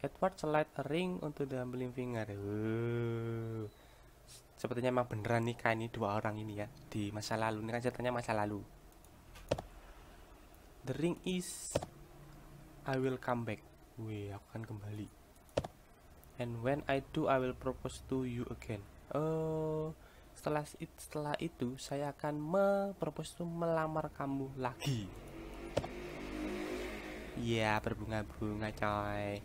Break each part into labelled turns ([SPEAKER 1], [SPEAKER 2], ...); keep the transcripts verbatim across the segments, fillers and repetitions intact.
[SPEAKER 1] Edward slide a ring onto the bling finger. Uh, sepertinya emang beneran nikah ini dua orang ini ya di masa lalu. Ini kan ceritanya masa lalu. The ring is I will come back. Wih, aku akan kembali. And when I do, I will propose to you again. Oh, setelah setelah itu saya akan mempropose to melamar kamu lagi. Iya, berbunga-bunga coy.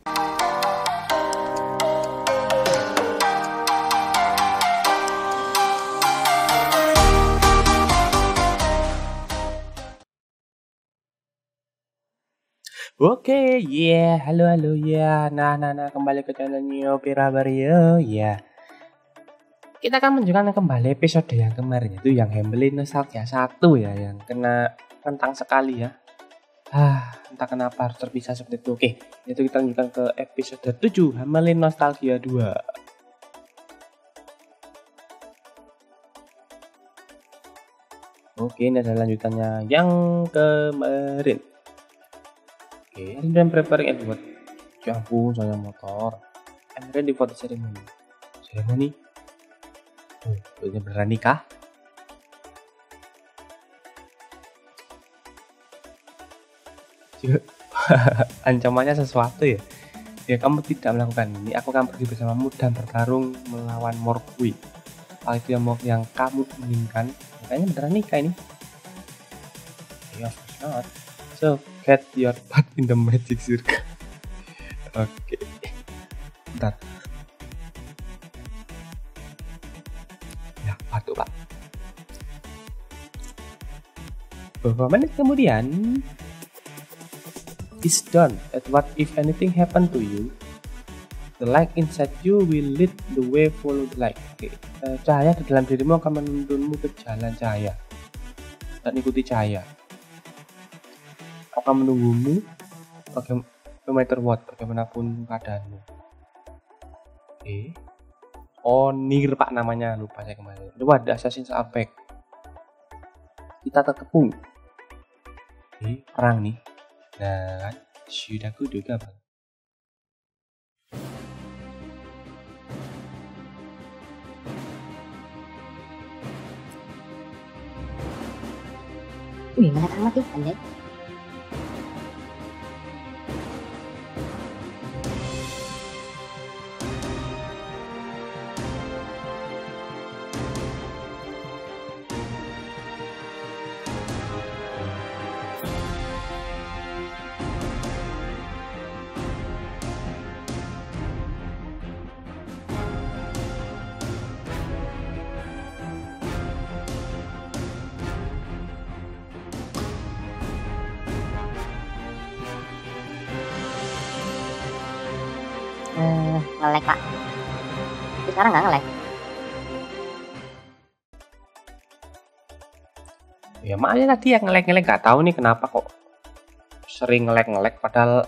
[SPEAKER 1] Oke, ya, yeah. halo halo ya. Yeah. Nah, nah, nah, kembali ke channel Neo Pirabario ya. Kita akan menunjukkan kembali episode yang kemarin itu yang Hamelin Nostalgia satu ya, yang kena tentang sekali ya. Ah, entah kenapa harus terpisah seperti itu. Oke, itu kita lanjutkan ke episode tujuh, Hamelin Nostalgia dua. Oke, ini adalah lanjutannya yang kemarin. Oke, ini dan preparing Edward. Ya ampun, soalnya motor. I'm ready for the ceremony. Ceremony? Oh, ini beneran nikah? Ancamannya sesuatu ya. Ya kamu tidak melakukan ini, aku akan pergi bersamamu dan bertarung melawan Morgui. Hal itu yang, yang kamu inginkan. Makanya beneran nikah ini. Ya, of course not. So get your butt in the magic circle. Oke. Okay. Bentar. Ya, batu pak. Beberapa menit kemudian, is done. At what if anything happen to you, the light inside you will lead the way, follow the light. Okay. Uh, cahaya di dalam dirimu akan menuntunmu ke jalan cahaya dan ikuti cahaya. Akan menunggumu bagaimana, no matter what, bagaimanapun keadaanmu. Oke. Okay. Oh, Nier pak namanya, lupa saya kemarin. Lupa ada Assassin's Apex. Kita terkepung. Oke, okay, perang nih. Nah, sudah kuduga bang.
[SPEAKER 2] Wih, mana tamat sih, anjay. Hmm, nge-lag pak. Tapi sekarang nggak nge-lag.
[SPEAKER 1] Ya makanya tadi yang nge-lag-nge-lag nggak tahu nih kenapa kok sering nge-lag-nge-lag padahal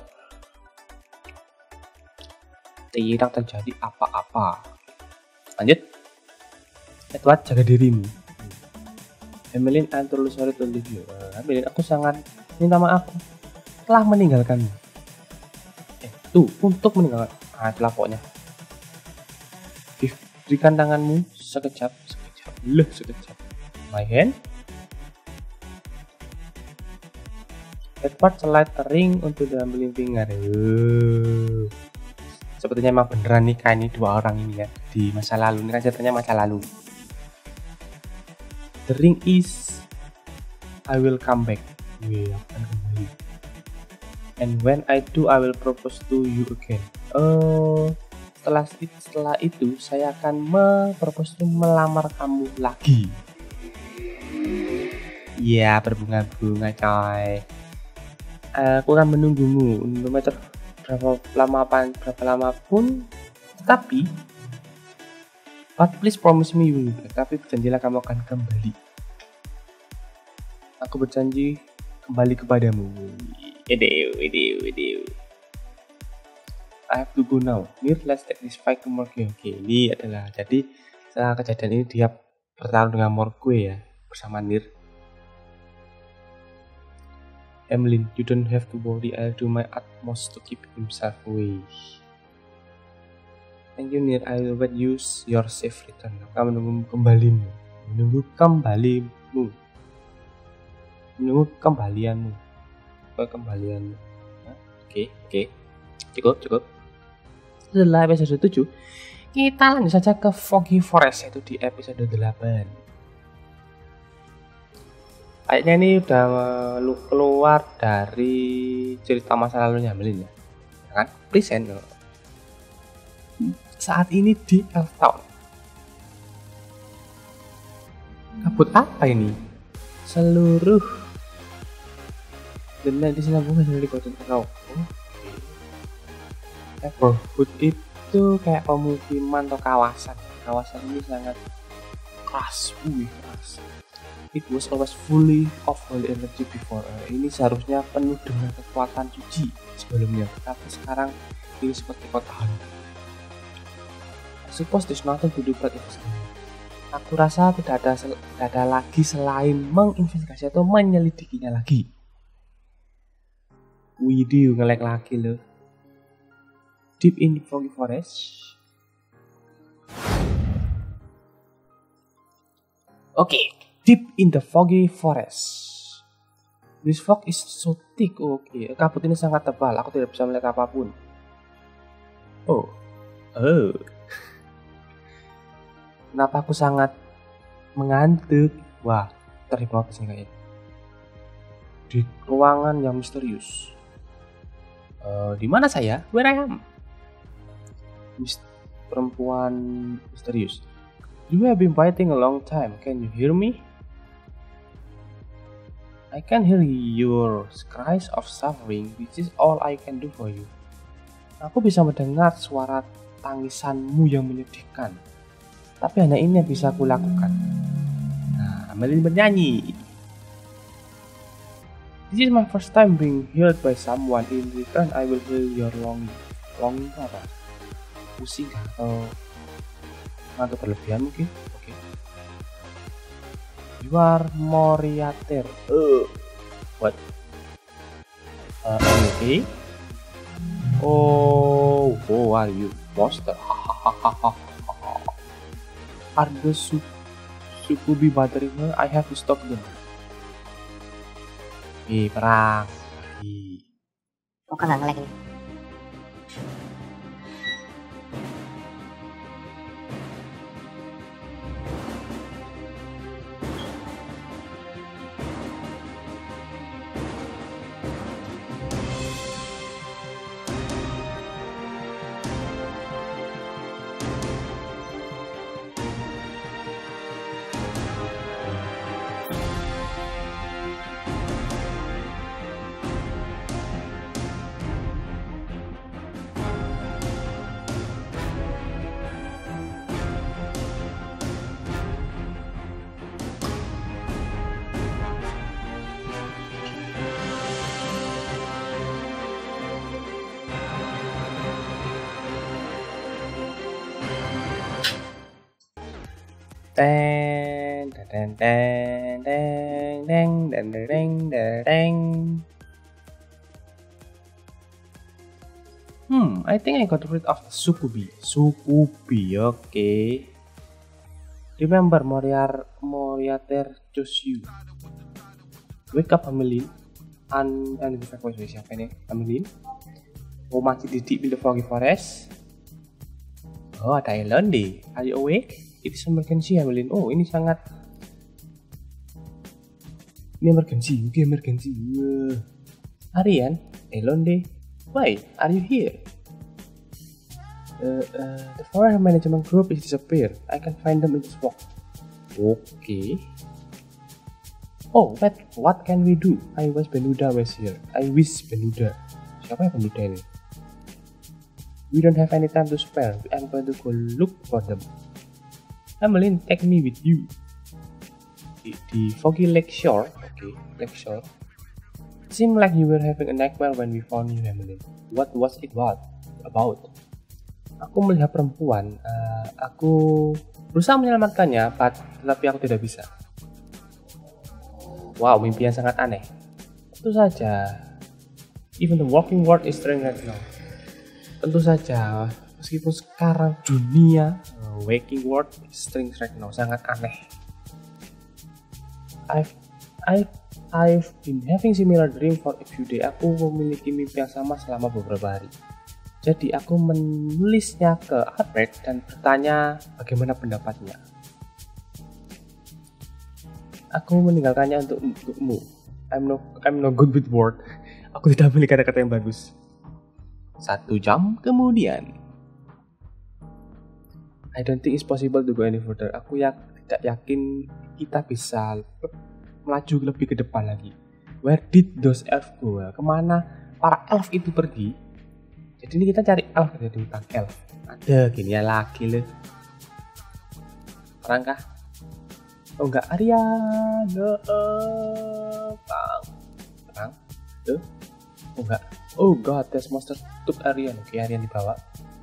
[SPEAKER 1] tidak terjadi apa-apa. Lanjut. Edward, jaga dirimu. Hamelin, I'm truly sorry to leave you. Uh, Hamelin, aku sangat minta maaf telah meninggalkanmu. Eh, tuh untuk meninggalkan. Ah, itulah pokoknya. Berikan tanganmu sekejap, sekejap, leh sekejap. My hand. Edward slide a ring onto the bling finger. Uh. Sepertinya emang beneran nikah ini dua orang ini ya di masa lalu. Ini kan ceritanya masa lalu. The ring is I will come back. Wih, akan kembali. And when I do, I will propose to you again. Oh, setelah setelah itu saya akan mempropose to melamar kamu lagi. Iya, berbunga-bunga coy. Aku akan menunggumu no matter berapa lama berapa lama pun. Tetapi, but please promise me you will. Tapi berjanjilah kamu akan kembali. Aku berjanji kembali kepadamu. Edew, edew, edew. I have to go now. Mir, let's take this fight to Morgui. Oke, ini adalah jadi setelah kejadian ini dia bertarung dengan Morgui ya bersama Nir. Hamelin, you don't have to worry. I'll do my utmost to keep himself away. Thank you Nir, I will wait use your safe return. Akan menunggu kembalimu. Menunggu kembalimu. Menunggu kembalianmu. Kembalianmu. Oke, oke. Cukup, cukup. Setelah episode tujuh, kita lanjut saja ke Foggy Forest, yaitu di episode delapan. Kayaknya ini udah keluar dari cerita masa lalunya Melin ya, kan? Present loh. Saat ini di Elf Town. Kabut apa ini? Seluruh benda di sinabungan dari Golden Rock. Neighborhood itu kayak pemukiman atau kawasan. Kawasan ini sangat keras, wih keras. It was always fully of holy energy before. Uh, ini seharusnya penuh dengan kekuatan suci sebelumnya, tapi sekarang ini seperti kota hantu. I suppose there's nothing to do but investigate. Aku rasa tidak ada tidak ada lagi selain menginvestigasi atau menyelidikinya lagi. Widih, nge-lag lagi loh. Deep in the foggy forest. Oke, okay. Deep in the foggy forest. This fog is so thick. Oke, okay. Kabut ini sangat tebal. Aku tidak bisa melihat apapun. Oh, oh. Kenapa aku sangat mengantuk? Wah, terbawa ke sini kayaknya. Di ruangan yang misterius. Uh, di mana saya? Where I am? Mis- perempuan misterius. You have been waiting a long time. Can you hear me? I can hear your cries of suffering, which is all I can do for you. Aku bisa mendengar suara tangisanmu yang menyedihkan. Tapi hanya ini yang bisa aku lakukan. Nah, Melin bernyanyi. This is my first time being healed by someone. In return, I will heal your longing. Longing itu apa? Pusing atau ngantuk berlebihan mungkin? Oke. Okay. You are Moriater. Uh, what? Uh, okay. Oh, who are you, monster? Hahaha. Are the su- Sukubi bothering her? I have to stop them. Ih, perang. Ih.
[SPEAKER 2] Oh, kan nggak nge-lag nih.
[SPEAKER 1] Teng, teng, teng, teng, teng, teng, teng, teng. Hmm, I think I got rid of the Sukubi. Sukubi, oke. Okay. Remember, Moriar, Moriater chose you. Wake up, Ameline. Unidentified voice, siapa ini? Ameline. Oh, masih di deep in the foggy forest. Oh, ada Elondie. Are you awake? It is emergency, Ameline. Oh, ini sangat ini emergency. Oke, okay, emergency. Uh. Arian, Elondie, why are you here? Uh, uh, the foreign management group is disappeared. I can find them in this box. Oke. Okay. Oh, wait, what can we do? I wish Benuda was here. I wish Benuda. Siapa ya Benuda ini? We don't have any time to spare. I'm going to go look for them. Ameline, take me with you. Di, di Foggy Lake Shore. Oke, okay, Lake Shore. It seemed like you were having a nightmare when we found you, Ameline. What was it what? about? Aku melihat perempuan. Uh, aku berusaha menyelamatkannya, but, tetapi aku tidak bisa. Wow, mimpi yang sangat aneh. Tentu saja. Even the walking world is strange right now. Tentu saja, Meskipun sekarang dunia uh, waking world strings right now sangat aneh. I've I've I've been having similar dream for a few days. Aku memiliki mimpi yang sama selama beberapa hari. Jadi aku menulisnya ke Albert dan bertanya bagaimana pendapatnya. Aku meninggalkannya untuk untukmu. I'm no I'm no good with word. Aku tidak memiliki kata-kata yang bagus. Satu jam kemudian. I don't think it's possible to go any further. Aku ya tidak yakin kita bisa melaju lebih ke depan lagi. Where did those elves go? Kemana para elf itu pergi? Jadi ini kita cari elf dari hutan elf. Ada gini ya lagi loh. Orang kah? Oh enggak, Arya. No, uh, bang. Bang. Tuh. Oh enggak. Oh god, this monster took Aryan. Oke, Aryan dibawa.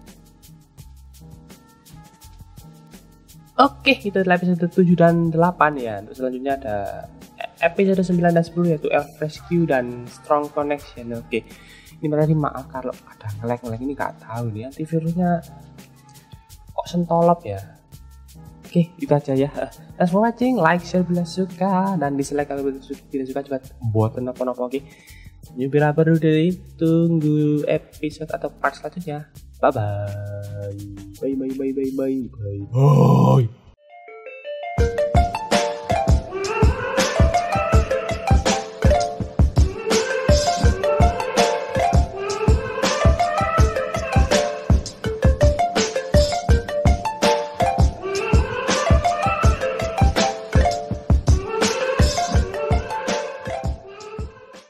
[SPEAKER 1] Oke, itu adalah episode tujuh dan delapan ya. Untuk selanjutnya ada episode sembilan dan sepuluh yaitu Elf Rescue dan Strong Connection. Oke. Ini berarti maaf kalau ada nge-lag-nge-lag ini gak tahu nih antivirusnya kok sentolop ya. Oke, itu aja ya. Thanks for watching, like, share bila suka dan dislike kalau tidak suka coba buat apa-apa. Oke. Nyupira baru dari tunggu episode atau part selanjutnya. Bye bye. Bye bye bye bye bye bye. Bye.